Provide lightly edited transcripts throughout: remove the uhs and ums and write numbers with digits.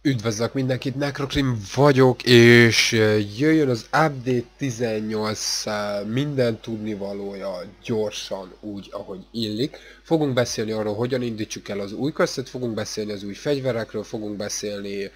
Üdvözlök mindenkit, Necrokrim vagyok, és jöjjön az Update 18 minden tudnivalója gyorsan, úgy, ahogy illik. Fogunk beszélni arról, hogyan indítsuk el az új questet, fogunk beszélni az új fegyverekről, fogunk beszélni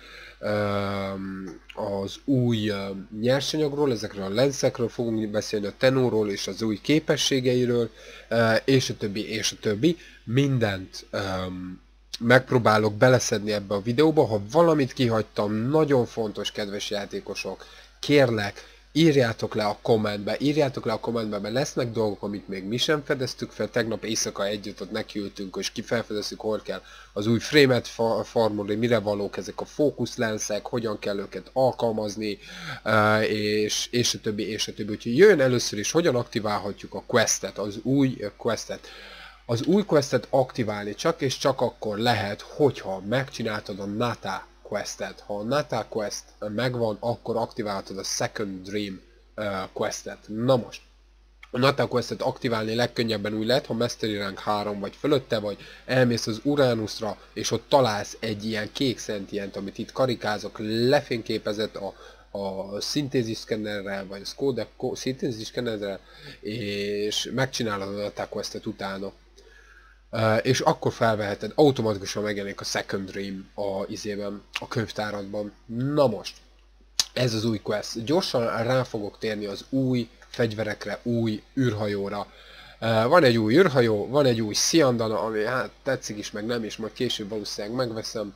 az új nyersanyagról, ezekről a lenszekről, fogunk beszélni a tenóról és az új képességeiről, és a többi, és a többi. Mindent megpróbálok beleszedni ebbe a videóba. Ha valamit kihagytam, nagyon fontos, kedves játékosok, kérlek, írjátok le a kommentbe, mert lesznek dolgok, amit még mi sem fedeztük fel. Tegnap éjszaka együtt ott nekiültünk, és felfedezzük, hol kell az új frame-et farmolni, mire valók ezek a fókuszlenszek, hogyan kell őket alkalmazni, és a többi, és a többi. Úgyhogy jöjjön először is, hogyan aktiválhatjuk a questet, az új questet. Az új questet aktiválni csak és csak akkor lehet, hogyha megcsináltad a Nata questet. Ha a Nata quest megvan, akkor aktiválhatod a Second Dream questet. Na most, a Nata questet aktiválni legkönnyebben úgy lehet, ha Mastery Rank 3 vagy fölötte vagy, elmész az Uranusra, és ott találsz egy ilyen kék szentient, amit itt karikázok, lefényképezett a szintézis szkennerrel, vagy a Skoda szintézis szkennerrel, és megcsinálod a Nata questet utána. És akkor felveheted, automatikusan megjelenik a Second Dream a könyvtáradban. Na most, ez az új quest. Gyorsan rá fogok térni az új fegyverekre, új űrhajóra. Van egy új űrhajó, van egy új Siandana, ami hát tetszik is, meg nem is, majd később valószínűleg megveszem.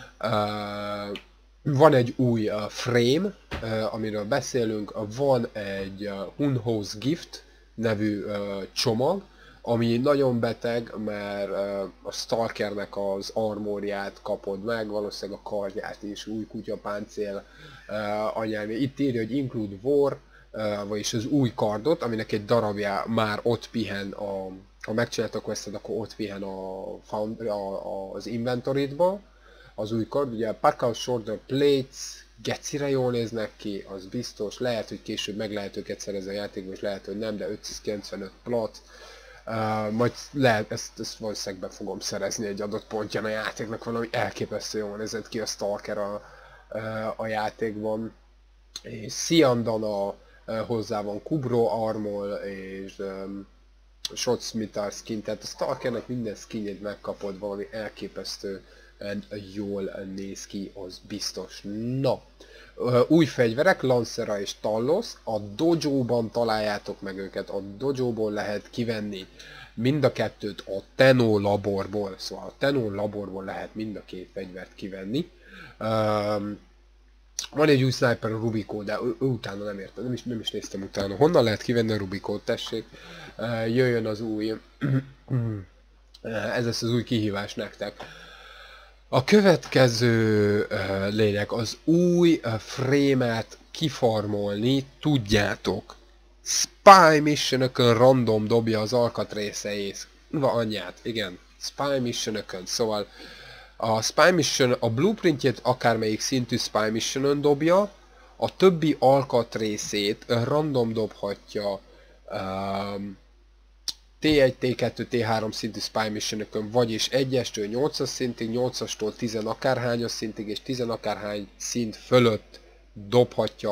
Van egy új frame, amiről beszélünk, van egy Hunho's Gift nevű csomag, ami nagyon beteg, mert a Stalkernek az armorját kapod meg, valószínűleg a kardját is, új kutyapáncél anyelni. Itt írja, hogy Include War, vagyis az új kardot, aminek egy darabja már ott pihen, ha megcsináltak a questet, akkor ott pihen az inventoridba. Az új kard, ugye Parkour Shoulder Plates, gecire jól néznek ki, az biztos, lehet, hogy később meg lehet őket szerezni a játékban, és lehet, hogy nem, de 595 plat. Majd lehet, ezt valószínűleg be fogom szerezni egy adott pontján a játéknak, valami elképesztő jól nézett ki a Stalker a játékban. És Siandana, hozzá van Kubro Armor és Shotsmithar skin, tehát a Stalkernek minden skinjét megkapod, valami elképesztő jól néz ki, az biztos. Na, új fegyverek, Lancera és Tallos, a dojo-ban találjátok meg őket, a dojo-ból lehet kivenni mind a kettőt a Tenno laborból, szóval a Tenno laborból lehet mind a két fegyvert kivenni. Van egy új sniper, a Rubiko, de utána nem értem, nem is néztem utána. Honnan lehet kivenni a Rubikót, tessék? Jöjjön az új, ez lesz az új kihívás nektek. A következő lényeg, az új frame-et kifarmolni tudjátok. Spy missionökön random dobja az alkatrészeit. Anyját, igen, Spy missionökön, szóval a Spy mission, a blueprintjét akármelyik szintű Spy missionön dobja, a többi alkatrészét random dobhatja T1, T2, T3 szintű Spy missionökön, vagyis 1-estől 8-as szintig, 8-astól 10 akárhányas szintig, és 10 akárhány szint fölött dobhatja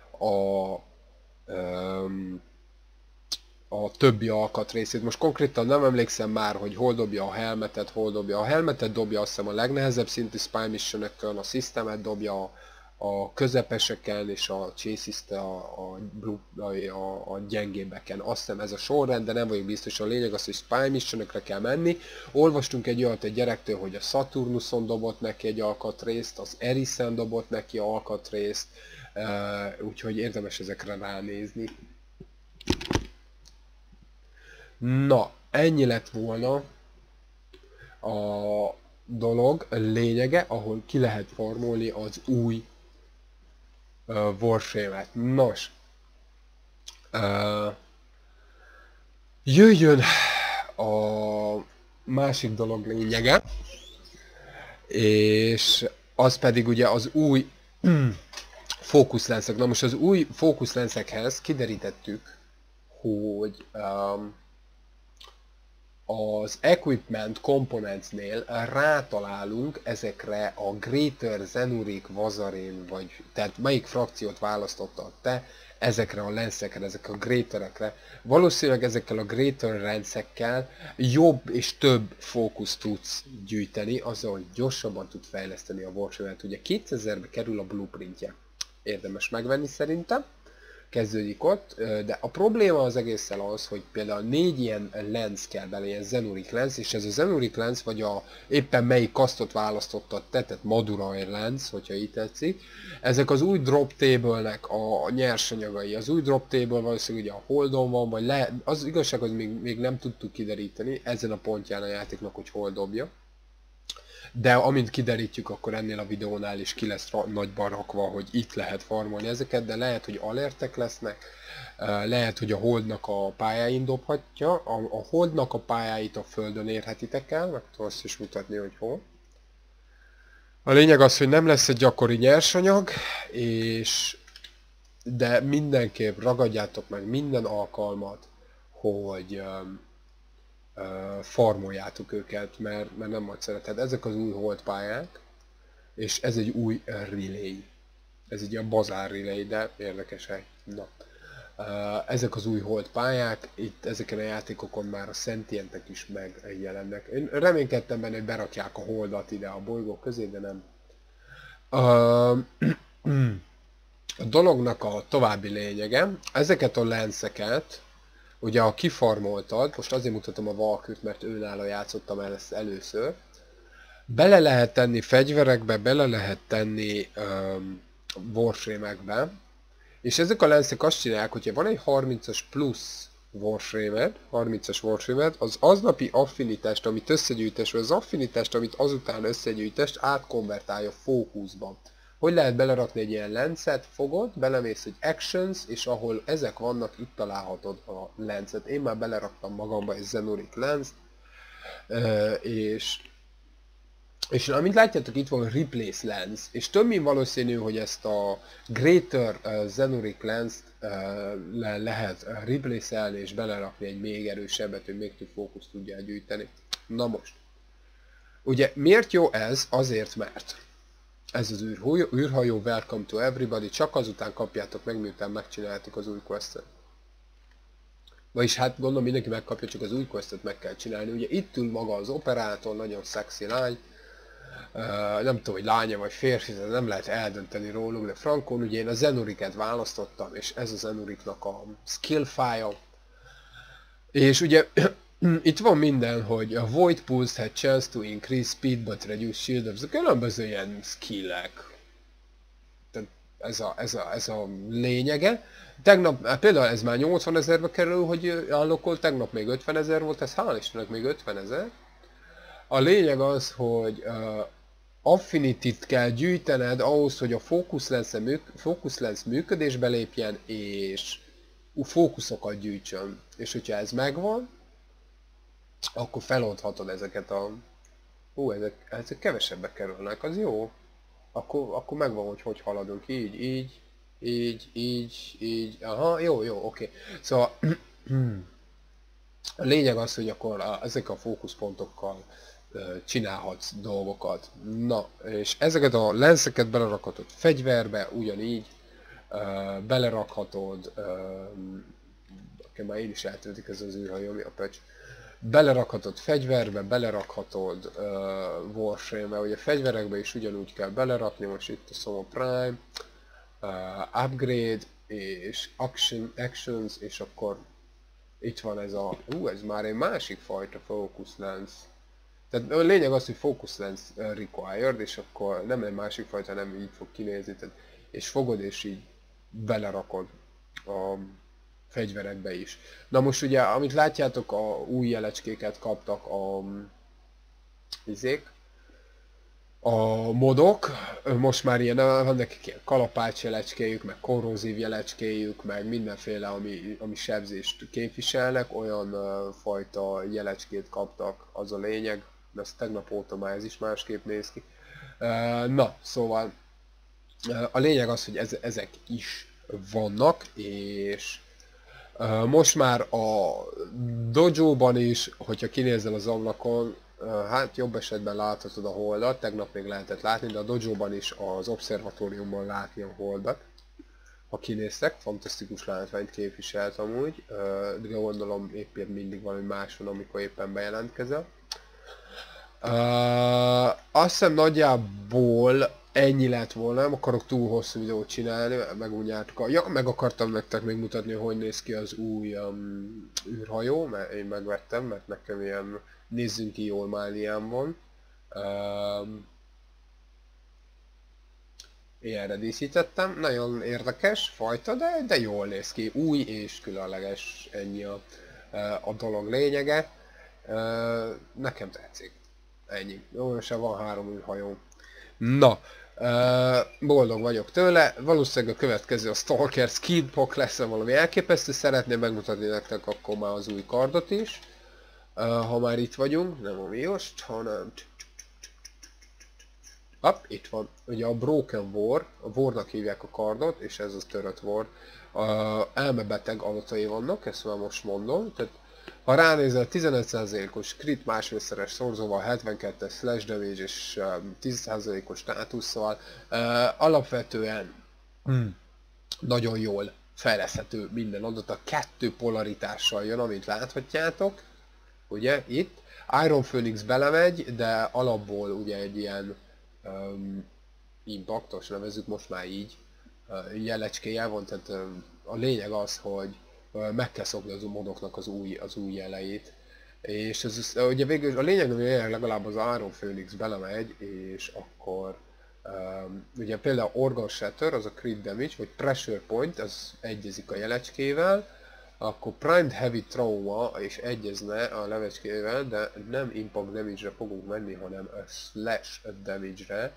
a többi alkatrészét. Most konkrétan nem emlékszem már, hogy hol dobja a helmetet, hol dobja. A helmetet dobja azt hiszem a legnehezebb szintű Spy missionökön, a systemet dobja a közepeseken, és a chassis-t a gyengébbeken. Azt hiszem ez a sorrend, de nem vagyok biztos. A lényeg az, hogy Spy missionökre kell menni. Olvastunk egy olyat egy gyerektől, hogy a Saturnuson dobott neki egy alkatrészt, az Erisen dobott neki alkatrészt, úgyhogy érdemes ezekre ránézni. Na, ennyi lett volna a dolog lényege, ahol ki lehet farmolni az új Warframe-et. Nos, jöjjön a másik dolog lényege, és az pedig ugye az új fókuszlenszek. Na most az új fókuszlenszekhez kiderítettük, hogy az Equipment Componentsnél rátalálunk ezekre a Greater, Zenurik, Vazarin, vagy tehát melyik frakciót választottad te, ezekre a lenszekre, ezekre a Greaterekre. Valószínűleg ezekkel a Greater lenszekkel jobb és több fókuszt tudsz gyűjteni, azzal, hogy gyorsabban tud fejleszteni a Warframe-et. Ugye 2000-be kerül a blueprintje. Érdemes megvenni szerintem. Kezdődik ott, de a probléma az egészen az, hogy például 4 ilyen lens kell bele, ilyen Zenurik lens, és ez a Zenurik lens, vagy éppen melyik kasztot választottad te, tehát Madurai lens, hogyha így tetszik, ezek az új drop table-nek a nyersanyagai. Az új drop table valószínűleg ugye a holdon van, vagy az igazság, hogy még nem tudtuk kideríteni ezen a pontján a játéknak, hogy hol dobja. De amint kiderítjük, akkor ennél a videónál is ki lesz nagyban rakva, hogy itt lehet farmolni ezeket, de lehet, hogy alertek lesznek, lehet, hogy a holdnak a pályáin dobhatja, a holdnak a pályáit a földön érhetitek el, meg tudom azt is mutatni, hogy hol. A lényeg az, hogy nem lesz egy gyakori nyersanyag, de mindenképp ragadjátok meg minden alkalmat, hogy farmoljátok őket, mert nem majd szereted. Ezek az új hold pályák, és ez egy új relay. Ez egy ilyen bazár relay, de érdekes hely. Na. Ezek az új hold pályák, itt ezeken a játékokon már a szentientek is megjelennek. Én reménykedtem benne, hogy berakják a holdat ide a bolygók közé, de nem. A dolognak a további lényege, ezeket a lenszeket, ugye ha kifarmoltad, most azért mutatom a Valkürt, mert őnála játszottam el ezt először, bele lehet tenni fegyverekbe, bele lehet tenni Warframe-ekbe, és ezek a lenszek azt csinálják, hogyha van egy 30-as plusz Warframe-ed, 30-as Warframe-ed, az aznapi affinitást, amit összegyűjtesz, vagy az affinitást, amit azután összegyűjtesz, átkonvertálja fókuszba. Hogy lehet belerakni egy ilyen lencet, fogod, belemész egy Actions, és ahol ezek vannak, itt találhatod a lencet. Én már beleraktam magamba egy Zenurik lenzt, és amint látjátok, itt van Replace Lens, és több mint valószínű, hogy ezt a Greater Zenurik Lens-t lehet replace-elni és belerakni egy még erősebbet, hogy még több fókuszt tudja gyűjteni. Na most. Ugye miért jó ez? Azért, mert ez az űrhajó, welcome to everybody, csak azután kapjátok meg, miután megcsináljátok az új questet. Vagyis hát gondolom mindenki megkapja, csak az új questet meg kell csinálni. Ugye itt ül maga az operátor, nagyon szexi lány. Nem tudom, hogy lánya vagy férfi, nem lehet eldönteni róluk, de frankon ugye én a Zenuriket választottam, és ez a Zenuriknak a skill file. És ugye itt van minden, hogy a Void Pulse had chance to increase speed but reduce shield, ez a különböző ilyen skillek. Tehát ez a lényege. Tegnap, például ez már 80 000-be kerül, hogy állokol, tegnap még 50 000 volt, ez hál' Istennek még 50 000. A lényeg az, hogy Affinity-t kell gyűjtened ahhoz, hogy a Focus Lens működésbe lépjen, és fókuszokat gyűjtsön. És hogyha ez megvan, akkor feloldhatod ezeket a... ezek kevesebbe kerülnek, az jó. Akkor megvan, hogy haladunk. Így. Aha, jó, oké. Szóval a lényeg az, hogy akkor ezek a fókuszpontokkal csinálhatsz dolgokat. Na, és ezeket a lenszeket belerakhatod fegyverbe, ugyanígy belerakhatod, már én is eltöltik ez az űrhajó, mi a pecs. Belerakhatod fegyverbe, belerakhatod Warframe-be, ugye fegyverekbe is ugyanúgy kell belerakni, most itt a Soma Prime, Upgrade és Actions, és akkor itt van ez a... ez már egy másik fajta Focus Lens. Tehát a lényeg az, hogy Focus Lens required, és akkor nem egy másik fajta, nem így fog kinézni, tehát, és fogod és így belerakod a fegyverekbe is. Na most ugye, amit látjátok, a új jelecskéket kaptak a modok, most már ilyen, van nekik ilyen kalapács jelecskéjük, meg korrózív jelecskéjük, meg mindenféle, ami sebzést képviselnek, olyan fajta jelecskét kaptak, az a lényeg, de ezt tegnap óta már ez is másképp néz ki. Na, szóval a lényeg az, hogy ezek is vannak, és Most már a dojo-ban is, hogyha kinézel az ablakon, hát jobb esetben láthatod a holdat, tegnap még lehetett látni, de a dojo-ban is az obszervatóriumban látni a holdat. Ha kinéztek, fantasztikus látványt képviselt amúgy, de gondolom éppen mindig valami más van, amikor éppen bejelentkezel. Azt hiszem nagyjából ennyi lett volna, nem akarok túl hosszú videót csinálni, megúnyártuk. Ja, meg akartam nektek még mutatni, hogy néz ki az új űrhajó, mert én megvettem, mert nekem ilyen nézzünk ki jól mániám van. Ilyenre díszítettem, nagyon érdekes fajta, de jól néz ki, új és különleges, ennyi a dolog lényege. Nekem tetszik. Ennyi. Jó, se van 3 űrhajó. Na, boldog vagyok tőle. Valószínűleg a következő a Stalker Skinpok lesz valami elképesztő. Szeretném megmutatni nektek akkor már az új kardot is. Ha már itt vagyunk, nem a Miost, hanem... Itt van. Ugye a Broken War, a Warnak hívják a kardot, és ez az törött War. Elmebeteg adatai vannak, ezt már most mondom. Tehát, ha ránézel 15%-os crit másfélszeres szorzóval, 72-es slash damage és 10%-os státusszal, alapvetően nagyon jól fejleszthető minden adata, 2 polaritással jön, amit láthatjátok, ugye itt. Iron Phoenix belemegy, de alapból ugye egy ilyen impactos, nevezzük most már így, jelecskéje van, tehát a lényeg az, hogy meg kell szokni az modoknak az új jeleit. És ez ugye végül a lényeg, hogy legalább az Iron Phoenix belemegy, és akkor ugye például Organ Shatter, az a crit damage, vagy Pressure Point, az egyezik a jelecskével, akkor Primed Heavy Trauma is egyezne a levecskével, de nem Impact Damage-re fogunk menni, hanem a Slash Damage-re.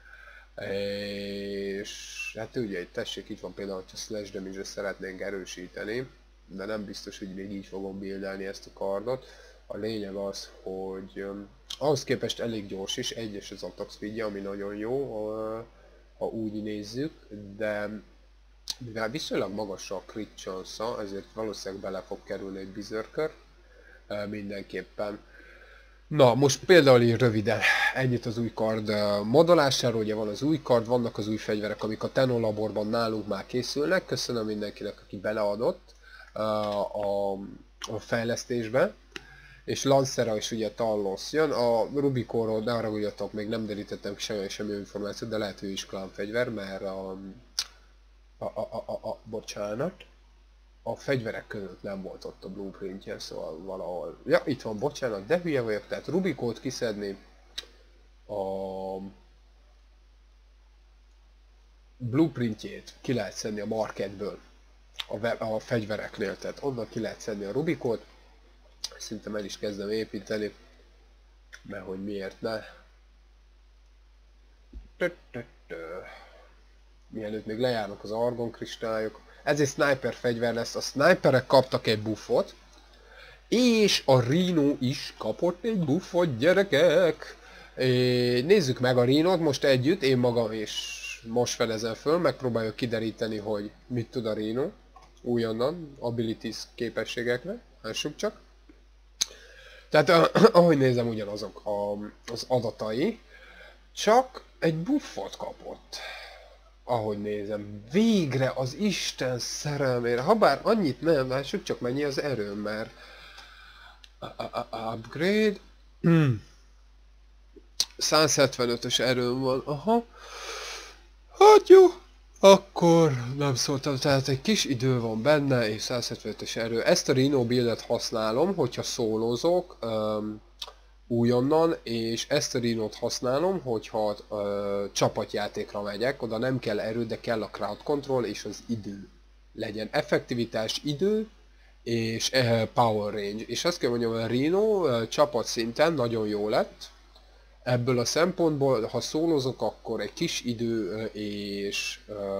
És hát ugye tessék, itt van például, hogyha Slash Damage-re szeretnénk erősíteni, de nem biztos, hogy még így fogom buildelni ezt a kardot. A lényeg az, hogy ahhoz képest elég gyors is, egyes az attack speedje, ami nagyon jó, ha úgy nézzük, de mivel viszonylag magas a crit chance-a, ezért valószínűleg bele fog kerülni egy Berserker mindenképpen. Na, most például így röviden ennyit az új kard modolásáról, ugye van az új kard, vannak az új fegyverek, amik a Tenno laborban nálunk már készülnek. Köszönöm mindenkinek, aki beleadott a fejlesztésbe. És Lancera is ugye Talos jön, a Rubiconról ne haragudjatok, még nem derítettem semmi információt, de lehet, hogy is klánfegyver, mert bocsánat, a fegyverek között nem volt ott a blueprintje, szóval valahol... Ja, itt van, bocsánat, de hülye vagyok, tehát Rubicót kiszedni a blueprintjét ki lehet szedni a marketből, a fegyvereknél, tehát onnan ki lehet szedni a Rubicót. Szinte el is kezdem építeni, mert hogy miért ne. Mielőtt még lejárnak az argon kristályok. Ez egy sniper fegyver lesz, a sniperek kaptak egy buffot, és a Rhino is kapott egy buffot, gyerekek! Nézzük meg a Rhinot most együtt, én magam is most fedezem föl, megpróbáljuk kideríteni, hogy mit tud a Rhino. Újonnan, abilities képességekre, lássuk csak. Tehát ahogy nézem, ugyanazok az adatai, csak egy buffot kapott. Ahogy nézem, végre az Isten szerelmére, habár annyit nem, lássuk csak mennyi az erőm, mert upgrade 175-ös erőm van, aha, hát jó, akkor nem szóltam, tehát egy kis idő van benne, és 175-ös erő. Ezt a Rhino buildet használom, hogyha szólózok újonnan, és ezt a Rhinot használom, hogyha csapatjátékra megyek, oda nem kell erő, de kell a crowd control és az idő. Legyen effektivitás, idő, és power range. És azt kell mondjam, hogy a Rhino csapatszinten nagyon jó lett. Ebből a szempontból, ha szólozok, akkor egy kis idő és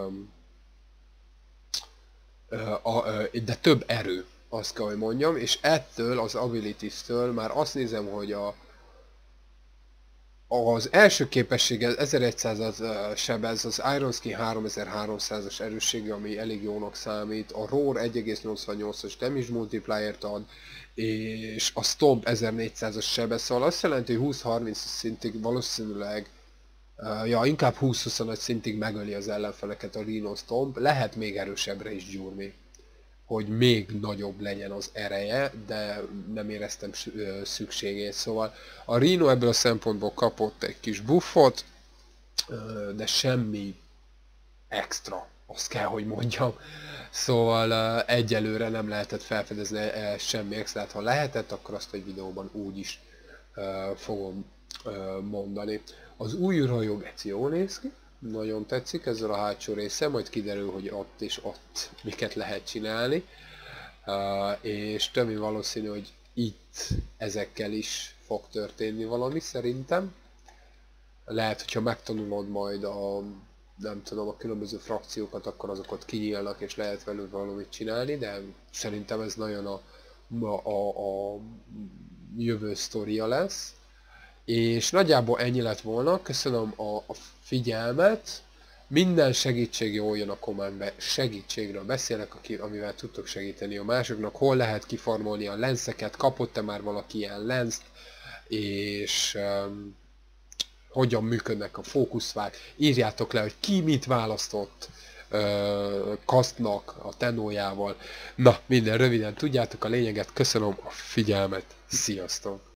de több erő, azt kell, hogy mondjam, és ettől az abilities-től már azt nézem, hogy Az első képessége 1100 sebez, az Iron Skin 3300-as erőssége, ami elég jónak számít, a Roar 1,88-as damage multiplier-t ad, és a Stomp 1400-as sebez, szóval azt jelenti, hogy 20-30 szintig valószínűleg, inkább 20-25 szintig megöli az ellenfeleket a Rhino Stomp, lehet még erősebbre is gyúrni, hogy még nagyobb legyen az ereje, de nem éreztem szükségét. Szóval a Rhino ebből a szempontból kapott egy kis buffot, de semmi extra, azt kell, hogy mondjam. Szóval egyelőre nem lehetett felfedezni semmi extrát, ha lehetett, akkor azt egy videóban úgy is fogom mondani. Az új űrhajó geci jól néz ki, nagyon tetszik ezzel a hátsó része, majd kiderül, hogy ott és ott miket lehet csinálni. És többi valószínű, hogy itt ezekkel is fog történni valami szerintem. Lehet, hogyha megtanulod majd nem tudom, a különböző frakciókat, akkor azokat kinyílnak és lehet velük valamit csinálni, de szerintem ez nagyon a jövő sztoria lesz. És nagyjából ennyi lett volna, köszönöm a figyelmet, minden segítség jól jön a kommentbe, segítségről beszélek, amivel tudtok segíteni a másoknak, hol lehet kifarmolni a lenszeket, kapott-e már valaki ilyen lenszt, és hogyan működnek a fókuszvák, írjátok le, hogy ki mit választott Kasztnak a tenójával. Na, minden röviden tudjátok a lényeget, köszönöm a figyelmet, sziasztok!